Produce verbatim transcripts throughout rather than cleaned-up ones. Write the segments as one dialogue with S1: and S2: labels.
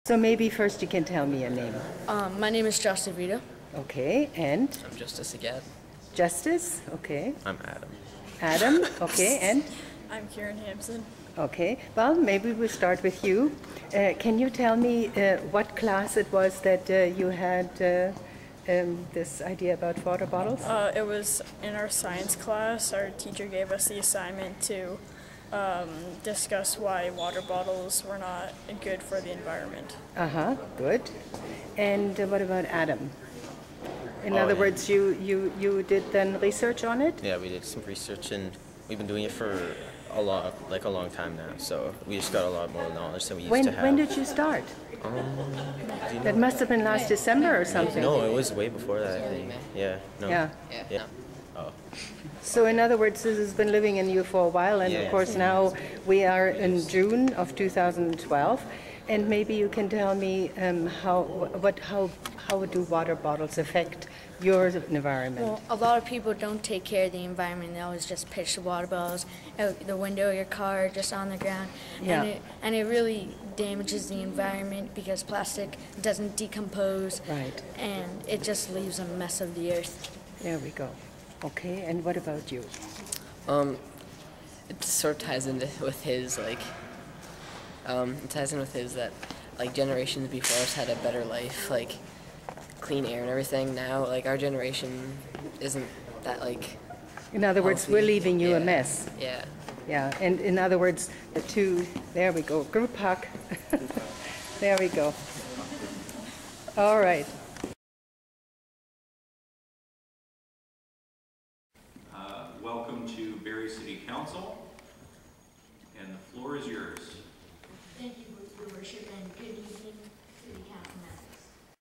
S1: So maybe first you can tell me your name.
S2: Um, my name is Justin Vita.
S1: Okay, and
S3: I'm Justice again.
S1: Justice? Okay.
S3: I'm Adam.
S1: Adam? Okay, and?
S4: I'm Kieran Hampson.
S1: Okay, well, maybe we'll start with you. Uh, can you tell me uh, what class it was that uh, you had uh, um, this idea about water bottles?
S4: Uh, it was in our science class. Our teacher gave us the assignment to um, discuss why water bottles were not good for the environment.
S1: Uh-huh, good. And uh, what about Adam? In
S3: Oh,
S1: other
S3: yeah.
S1: words, you, you, you did then research on it?
S3: Yeah, we did some research and we've been doing it for a lot, like a long time now. So we just got a lot more knowledge than we used
S1: When,
S3: to have.
S1: when did you start?
S3: Um, do you know?
S1: That must have been last December or something.
S3: No, it was way before that, I think. Yeah. No.
S1: Yeah.
S3: Yeah. Oh.
S1: So in other words, this has been living in you for a while, and
S3: Yeah.
S1: of course now we are in June of two thousand twelve, and maybe you can tell me um, how what how how do water bottles affect your environment?
S2: Well, a lot of people don't take care of the environment. They always just pitch the water bottles out the window of your car, just on the ground.
S1: Yeah.
S2: And it, and it really damages the environment because plastic doesn't decompose.
S1: Right.
S2: And it just leaves a mess of the earth.
S1: There we go. Okay, and what about you?
S5: Um, it sort of ties into with his like. Um, it ties in with his that like generations before us had a better life, like clean air and everything. Now, like our generation isn't that like.
S1: In other words,
S5: healthy.
S1: we're leaving you
S5: yeah.
S1: a mess.
S5: Yeah.
S1: Yeah, and in other words, the two, there we go, group hug. There we go. All right.
S6: Uh, welcome to Barrie City Council, and the floor is yours.
S2: Thank you, Your Worship, and good evening, City Council members.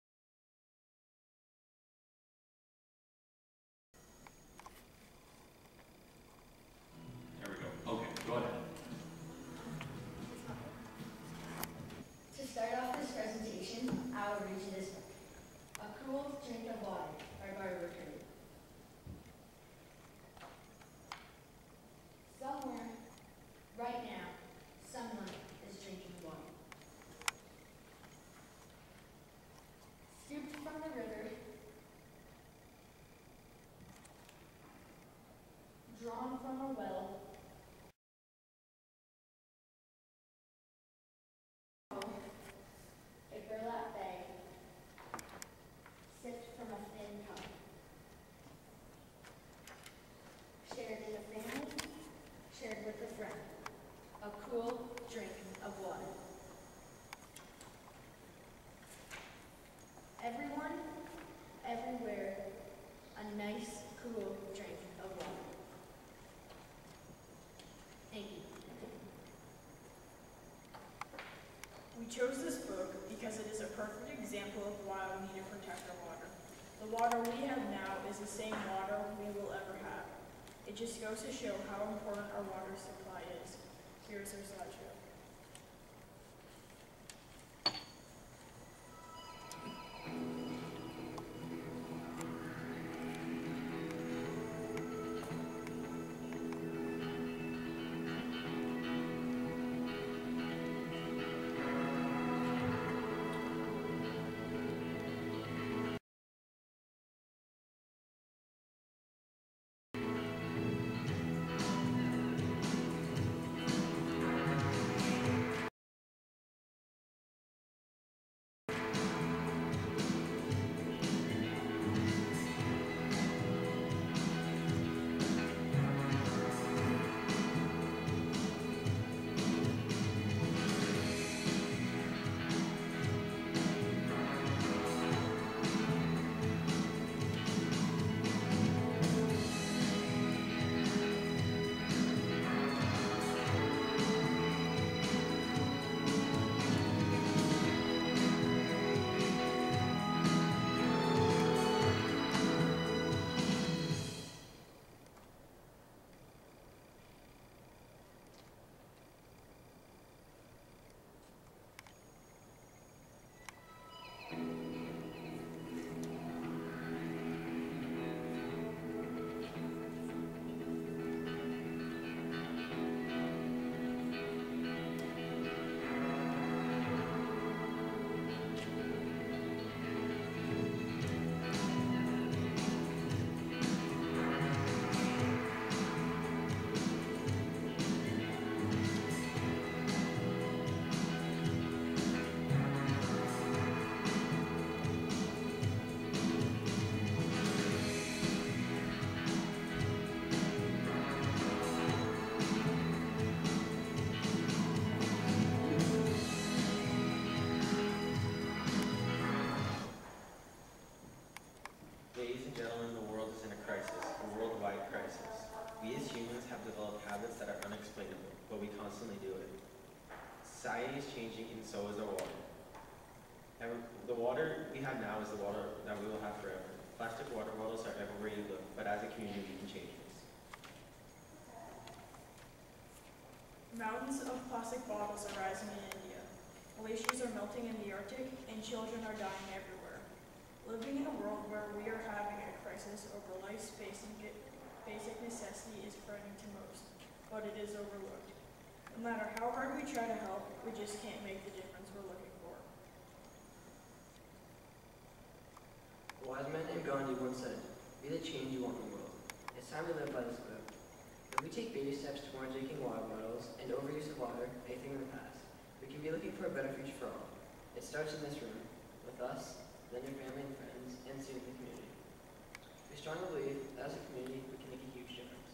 S6: There we go. Okay, go ahead.
S2: To start off this presentation, I will read you this book, A Cool Drink of Water by Barbara Curry. Somewhere, right now, someone is drinking water. Scooped from the river, drawn from a well, a burlap bag, sipped from a thin cup. Shared in a family, shared with a friend. A cool drink of water. Everyone, everywhere, a nice, cool drink of water. Thank you.
S4: We chose this book because it is a perfect example of why we need to protect our water. The water we have now is the same water we will ever have. It just goes to show how important our water supply is. Here's our slideshow.
S3: Ladies and gentlemen, the world is in a crisis, a worldwide crisis. We as humans have developed habits that are unexplainable, but we constantly do it. Society is changing and so is our water. Ever, the water we have now is the water that we will have forever. Plastic water bottles are everywhere you look, but as a community we can change this.
S4: Mountains of plastic bottles are rising in India. Glaciers are melting in the Arctic, and children are dying everywhere. Living in a world where we are having a crisis over life's basic, basic necessity is frightening to most, but it is overlooked. No matter how hard we try to help, we just can't make the difference we're looking for.
S7: Wise man named Gandhi once said, "Be the change you want in the world." It's time we live by this quote. If we take baby steps towards drinking water bottles and overuse of water, anything in the past, we can be looking for a better future for all. It starts in this room, with us, then your family and friends, and soon the community. We strongly believe that as a community, we can make a huge difference.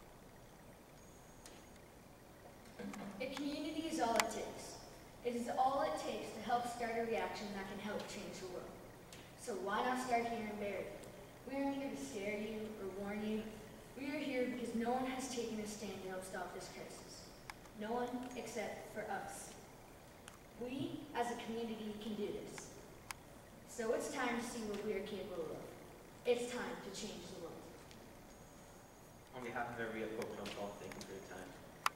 S2: A community is all it takes. It is all it takes to help start a reaction that can help change the world. So why not start here in Barrie? We aren't here to scare you or warn you. We are here because no one has taken a stand to help stop this crisis. No one except for us. We, as a community, can do this. So it's time to see what we are capable of. It's time to change the world.
S3: On behalf of every Pope John Paul, thank you for your time.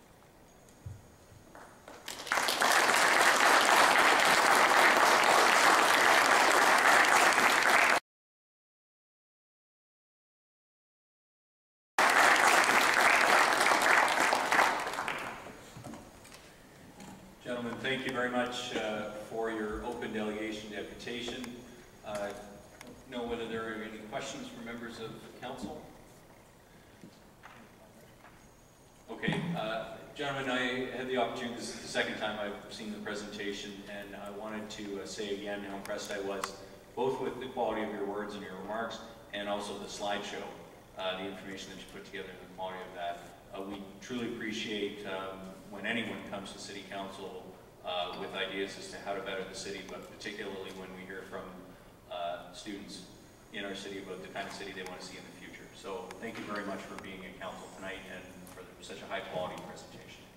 S6: Gentlemen, thank you very much uh, for your open delegation deputation. Uh, know whether there are any questions from members of council? Okay, uh, gentlemen, I had the opportunity, this is the second time I've seen the presentation, and I wanted to uh, say again how impressed I was, both with the quality of your words and your remarks, and also the slideshow, uh, the information that you put together, and the quality of that. Uh, we truly appreciate um, when anyone comes to City Council uh, with ideas as to how to better the city, but particularly when we hear from uh, students in our city about the kind of city they want to see in the future. So thank you very much for being at council tonight and for such a high quality presentation.